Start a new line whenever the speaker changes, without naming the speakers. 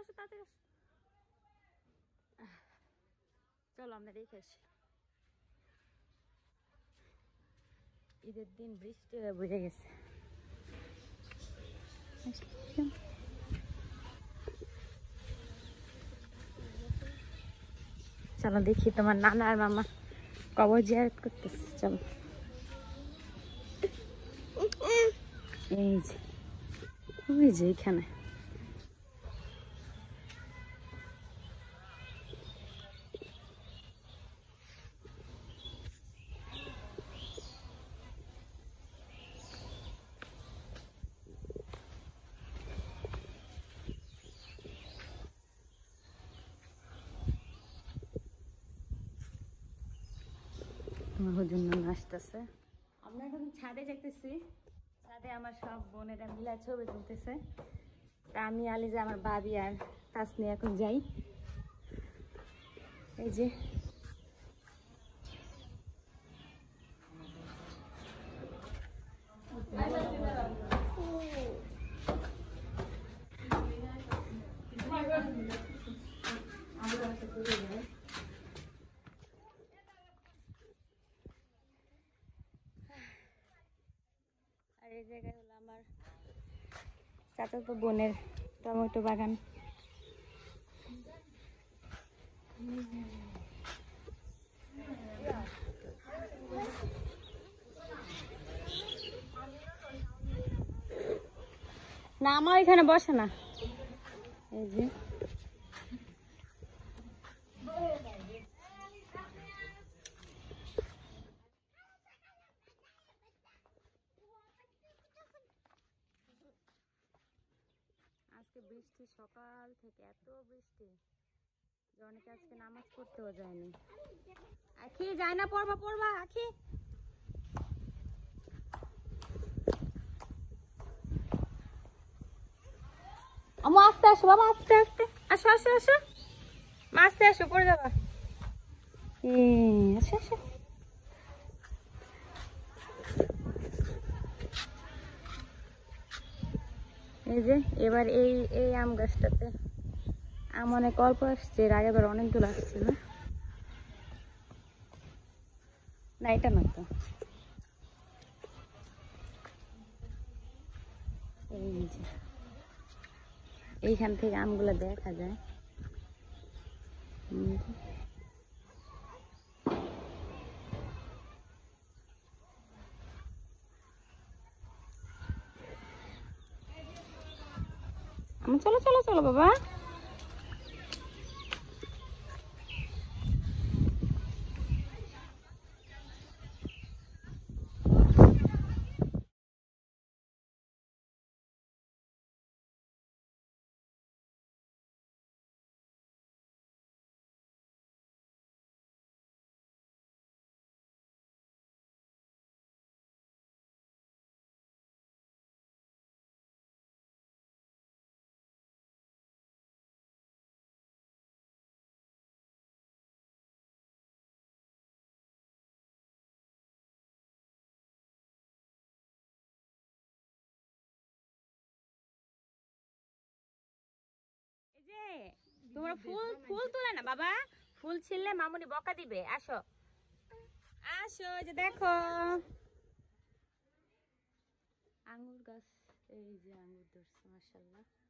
আসো তাড়াতাড়ি আসো। চলো আমরা দেখে আসি। ঈদের দিন বৃষ্টি হয়ে বুঝে গেছে। চলো দেখি তোমার নানা আর মামা কবর জিয়ারত করতেছে। চলো এই যে এখানে আমার জন্য আসতেছে। আমরা এখন ছাদে যেতেছি। ছাদে আমার সব বোনেরা মিলা ছবি তুলতেছে। তা আমি আলিজা আমার ভাবি আর তাসনি এখন যাই। এই যে আর এই জায়গায় হলো আমার চাচাতো বোনের টমেটো বাগান। না আমার এখানে বসে না। এই যে আজকে বৃষ্টি, সকাল থেকে এত বৃষ্টি যে অনেকে আজকে নামাজ পড়তেও যায়নি। আখি যায় না, পড়বা পড়বা আখি। আমু আস্তে আসো বাবা, আস্তে আস্তে আসো আসো আসো, আস্তে আসো, পড়ে যাবা। আসো আসো। এই যে এবার এই এই আম গাছটাতে আম অনেক অল্প আসছে, এর আগেবার অনেকগুলো আসছিল। না এটা না তো, এই যে এইখান থেকে আমগুলো দেখা যায়। চলো চলো চলো বাবা। এই যে তোমরা ফুল ফুল তোলে না বাবা, ফুল ছিললে মামুনি বকা দিবে। আসো আসো, যে দেখো আঙ্গুর গাছ, এই যে আঙ্গুর ধরছে মাশাআল্লাহ।